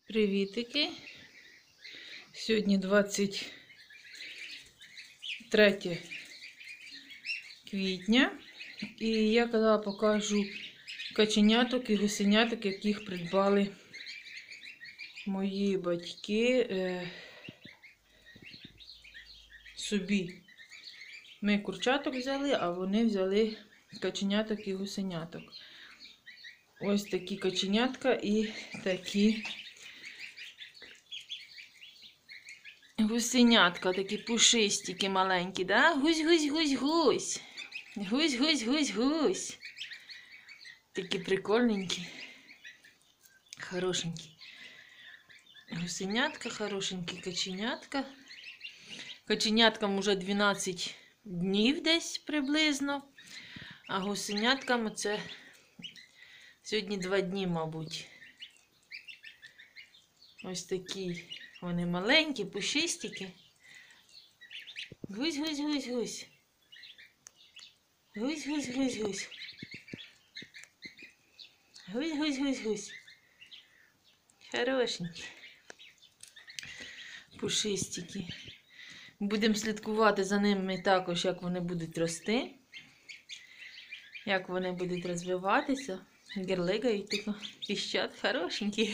Привітики! Сьогодні 23 квітня. І я казала, покажу каченяток і гусеняток, яких придбали мої батьки собі. Ми курчаток взяли, а вони взяли каченяток і гусеняток. Ось такі каченятка і такі гусенятка, такі пушистики маленькі, да? Гусь-гусь-гусь-гусь. Гусь-гусь-гусь-гусь. Такі прикольненькі. Хорошенькі. Гусенятка, хорошенькі каченятка. Каченяткам уже 12 днів десь приблизно. А гусеняткам це сьогодні 2 дні, мабуть. Ось такі вони маленькі, пушистики. Гусь-гусь-гусь-гусь. Гусь-гусь-гусь-гусь. Гусь-гусь-гусь-гусь. Хорошенькі. Пушистики. Будемо слідкувати за ними також, як вони будуть рости. Як вони будуть розвиватися. Герлигають, тако піщать. Хорошенькі.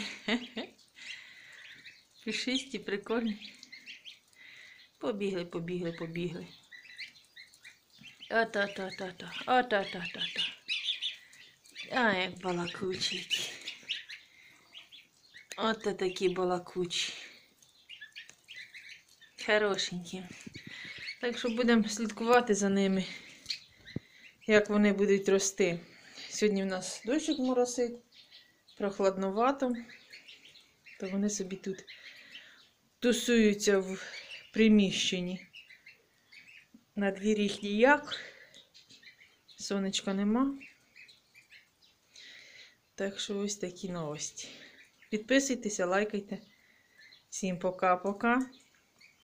Пушисті, прикольні. Побігли, побігли, побігли. Ата-та-та-та. Ата-та-та-та. А, як балакучі. Ото такі балакучі. Хорошенькі. Так що будемо слідкувати за ними, як вони будуть рости. Сьогодні в нас дощик моросить, прохладновато, то вони собі тут тусуються в приміщенні. На двір їх ніяк, сонечка нема. Так що ось такі новості. Підписуйтеся, лайкайте. Всім пока-пока.